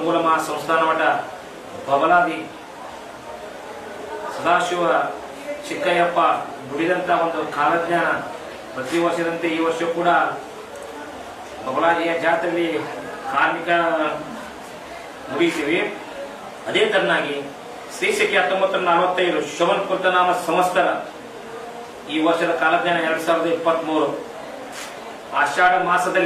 ಶ್ರವಣಬೆಳಗೊಳ ಸಂಸ್ಥಾನ ಮಠ ಬಬಲಾದಿ ಸದಾಶಿವ ಚಿಕ್ಕಯ್ಯಪ್ಪ ನುಡಿದಂಥ ಒಂದು ಕಾಲಜ್ಞಾನ ಪ್ರತಿ ವರ್ಷದಂತೆ ಈ ವರ್ಷ ಕೂಡ ಬಬಲಾದಿಯ ಜಾತ್ರೆಯಲ್ಲಿ ಕಾರ್ಮಿಕ ಮುಗಿತೀವಿ. ಅದೇ ತರನಾಗಿ ಶ್ರೀ ಶಕೆ 1945 ಶ್ರವಣಕೃತನಾಮ ಸಂವತ್ಸರ ಈ ವರ್ಷದ ಕಾಲಜ್ಞಾನ 2023 ಆಷಾಢ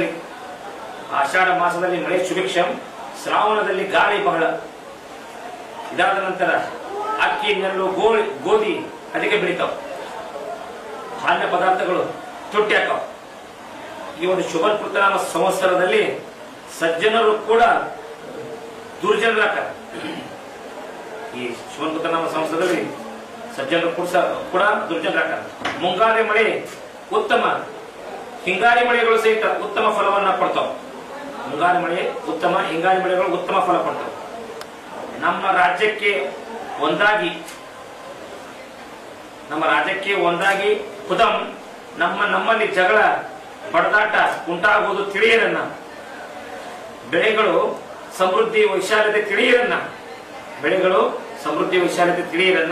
ಮಾಸದಲ್ಲಿ ಮಳೆ ಸುಭಿಕ್ಷಂ, ಶ್ರಾವಣದಲ್ಲಿ ಗಾಳಿ ಬಹಳ. ಇದಾದ ನಂತರ ಅಕ್ಕಿ, ನೆಲ್ಲು, ಗೋಧಿ ಅಧಿಕ ಬೆಳಿತಾವ, ಧಾನ್ಯ ಪದಾರ್ಥಗಳು ತುಟ್ಟಿ ಹಾಕಾವ. ಈ ಒಂದು ಶುಭಕೃತನಾಮ ಸಂವತ್ಸರದಲ್ಲಿ ಸಜ್ಜನರು ಕೂಡ ದುರ್ಜನರಾಕ. ಈ ಶುಭಕೃತನಾಮ ಸಂವತ್ಸರದಲ್ಲಿ ಸಜ್ಜನರು ಕೂಡ ದುರ್ಜನರಾಕ. ಮುಂಗಾರಿ ಮಳೆ ಉತ್ತಮ, ಹಿಂಗಾರಿ ಮಳೆಗಳು ಸಹಿತ ಉತ್ತಮ ಫಲವನ್ನ ಕೊಡ್ತಾವ. ಮುಂಗಾರಿ ಮಳೆ ಉತ್ತಮ, ಹಿಂಗಾರಿ ಮಳೆಗಳು ಉತ್ತಮ ಫಲ ಕೊಡ್ತಾವ. ನಮ್ಮ ರಾಜ್ಯಕ್ಕೆ ಒಂದಾಗಿ ಖುದಂ ನಮ್ಮಲ್ಲಿ ಜಗಳ ಬಡದಾಟ ಉಂಟಾಗುವುದು ತಿಳಿಯರನ್ನ. ಬೆಳೆಗಳು ಸಮೃದ್ಧಿ ವೈಶಾಲ್ಯತೆ ತಿಳಿಯರನ್ನ.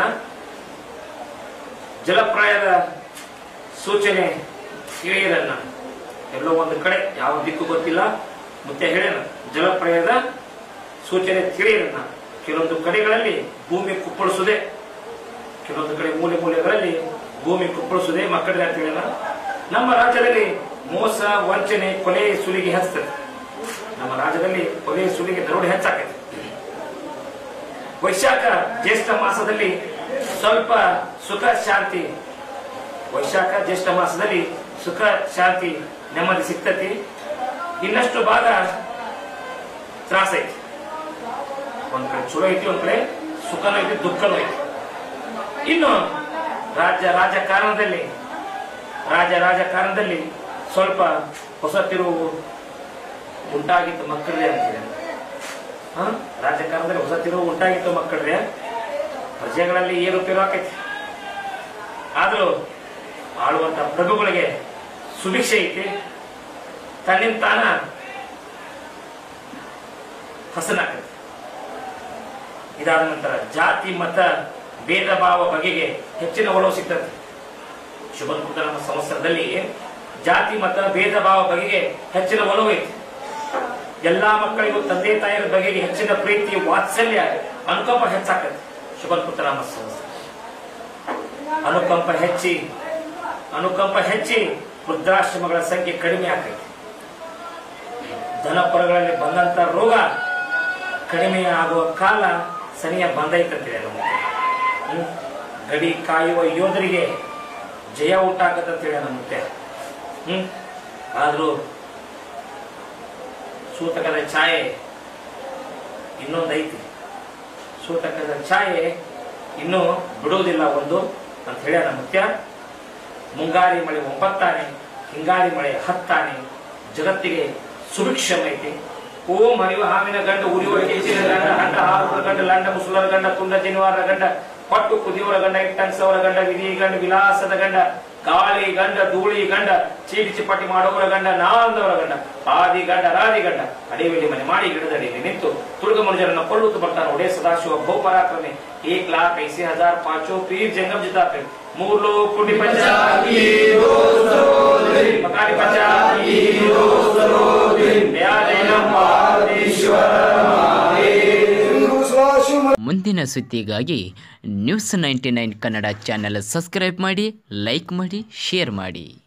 ಜಲಪ್ರಾಯದ ಸೂಚನೆ ತಿಳಿಯರನ್ನ. ಎಲ್ಲೋ ಒಂದು ಕಡೆ ಯಾವ ದಿಕ್ಕು ಗೊತ್ತಿಲ್ಲ, ಮತ್ತೆ ಹೇಳೋಣ. ಜಲಪ್ರಾಯದ ಸೂಚನೆ ತಿಳಿಯರನ್ನ. ಕೆಲವೊಂದು ಕಡೆಗಳಲ್ಲಿ ಭೂಮಿ ಕುಪ್ಪಳಿಸುವುದೇ, ಕೆಲವೊಂದು ಕಡೆ ಮೂಲೆಗಳಲ್ಲಿ ಭೂಮಿ ಕುಪ್ಪಳಿಸುವುದೇ ಮಕ್ಕಳಿಗೆ ಅಂತ ಹೇಳೋಣ. ನಮ್ಮ ರಾಜ್ಯದಲ್ಲಿ ಮೋಸ, ವಂಚನೆ, ಕೊಲೆ, ಸುಲಿಗೆ ಹೆಚ್ಚುತ್ತದೆ. ನಮ್ಮ ರಾಜ್ಯದಲ್ಲಿ ಕೊಲೆ, ಸುಲಿಗೆ, ದರೋಡೆ ಹೆಚ್ಚಾಗ್ತದೆ. ವೈಶಾಖ ಜ್ಯೇಷ್ಠ ಮಾಸದಲ್ಲಿ ಸ್ವಲ್ಪ ಸುಖ ಶಾಂತಿ, ನೆಮ್ಮದಿ ಸಿಗ್ತತಿ. ಇನ್ನಷ್ಟು ಭಾಗ ತ್ರಾಸ ಐತಿ. ಒಂದ್ ಕಡೆ ಚಲೋ ಐತಿ, ಒಂದ್ ಕಡೆ ಸುಖನೂ ಐತಿ, ದುಃಖನೂ ಐತಿ. ಇನ್ನು ರಾಜಕಾರಣದಲ್ಲಿ ಸ್ವಲ್ಪ ಹೊಸ ತಿರುವು ಉಂಟಾಗಿತ್ತು ಮಕ್ಕಳಿಗೆ ಅಂತಿದೆ. ರಾಜಕಾರಣದಲ್ಲಿ ಹೊಸ ತಿರುವು ಉಂಟಾಗಿತ್ತು ಮಕ್ಕಳಿಗೆ. ಪ್ರಜೆಗಳಲ್ಲಿ ಏರುಪೇರು ಆಕೈತಿ. ಆದ್ರೂ ಆಳುವಂತ ಪ್ರಭುಗಳಿಗೆ ಸುಭಿಕ್ಷೆ ಐತಿ. ತನ್ನಿಂದ ತಾನ ಹಸನಾಕೈತಿ. ಇದಾದ ನಂತರ ಜಾತಿ ಮತ ಭೇದ ಭಾವ ಬಗೆಗೆ ಹೆಚ್ಚಿನ ಒಲವು ಸಿಗ್ತದೆ. ಶುಭಕೃತನಾಮ ಸಂವತ್ಸರದಲ್ಲಿ ಜಾತಿ ಮತ ಭೇದ ಭಾವ ಬಗೆಗೆ ಹೆಚ್ಚಿನ ಒಲವು ಐತಿ. ಎಲ್ಲಾ ಮಕ್ಕಳಿಗೂ ತಂದೆ ತಾಯಿಯ ಬಗೆಗೆ ಹೆಚ್ಚಿನ ಪ್ರೀತಿ, ವಾತ್ಸಲ್ಯ, ಅನುಕಂಪ ಹೆಚ್ಚಾಕತ್ತೆ. ಶುಭಕೃತನಾಮ ಸಂವತ್ಸರ ಅನುಕಂಪ ಹೆಚ್ಚಿ ವೃದ್ಧಾಶ್ರಮಗಳ ಸಂಖ್ಯೆ ಕಡಿಮೆ ಆಕೈತಿ. ದನಪರಗಳಲ್ಲಿ ಬಂದಂತ ರೋಗ ಕಡಿಮೆ ಆಗುವ ಕಾಲ ಸನಿಯ ಬಂದೈತಂತೆ. ಗಡಿ ಕಾಯುವ ಯೋಧರಿಗೆ ಜಯ ಉಂಟಾಗತ್ತಂತೇಳಿ ನಮ್ಮತ್ತೆ. ಆದ್ರೂ ಸೂತಕದ ಛಾಯೆ ಇನ್ನೊಂದೈತಿ. ಸೂತಕದ ಛಾಯೆ ಇನ್ನೂ ಬಿಡುವುದಿಲ್ಲ ಒಂದು ಅಂತ ಹೇಳ ಮುತ್ಯ. ಮುಂಗಾರಿ ಮಳೆ 9 ಆನೆ, ಹಿಂಗಾರಿ ಮಳೆ 10 ಆನೆ. ಜಗತ್ತಿಗೆ ಸುಭಿಕ್ಷಮ ಐತಿ. ಓಂ ಹರಿವ ಹಾವಿನ ಗಂಡ, ಉರಿಯುವ ಕೆಂಚಿನ ಗಂಡ, ಹಂಡ ಹಾರುವ ಗಂಡ, ಲಂಡ ಮುಸುಲರ ಗಂಡ, ತುಂಡ ಜನಿವಾರ ಗಂಡ, ಪಟ್ಟು ಕುದಿಯವರ ಗಂಡ, ಇಟ್ಟಂಸವರ ಗಂಡ, ವಿಧಿ ಗಂಡ, ವಿಲಾಸದ ಗಂಡ, ಗಾಳಿ ಗಂಡ, ಧೂಳಿ ಗಂಡ, ಚೀಟಿ ಚಿಪ್ಪಟಿ ಮಾಡುವವರ ಗಂಡ, ನಾಂದವರ ಗಂಡ, ಆದಿ ಗಂಡ, ರಾದಿ ಗಂಡ, ಅಡಿವೆಯಲ್ಲಿ ಮನೆ ಮಾಡಿ ಗಿಡದಡಿಯಲ್ಲಿ ನಿಂತು ತುಳುಗ ಮನುಜರನ್ನು ಕೊಳ್ಳುತ್ತಾ ಬರ್ತಾನೆ. ಒಡೆ ಸದಾಶಿವ ಬಹುಪರಾಕ್ರಮೆ 1,80,500 ಪೀರ್ ಜಂಗಮ್ ಜಿತಾಪೆ 3 लोग कुंडी पंचायत मकानी पंचायत। ಮುಂದಿನ ಸುದ್ದಿಗಾಗಿ ನ್ಯೂಸ್ 99 ಕನ್ನಡ ಚಾನೆಲ್ ಸಬ್ಸ್ಕ್ರೈಬ್ ಮಾಡಿ, ಲೈಕ್ ಮಾಡಿ, ಶೇರ್ ಮಾಡಿ।